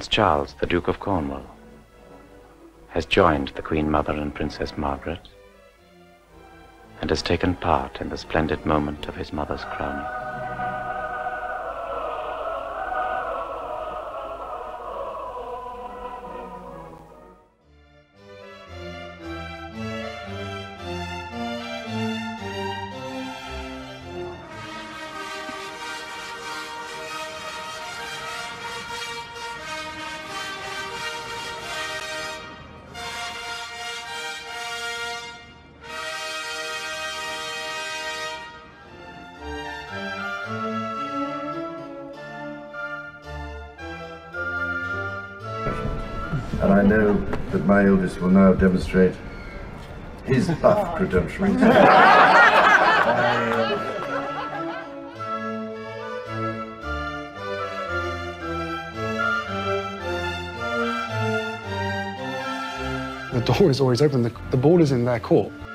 Charles, the Duke of Cornwall, has joined the Queen Mother and Princess Margaret and has taken part in the splendid moment of his mother's crowning. And I know that my eldest will now demonstrate his buff credentials. The door is always open. The ball is in their court.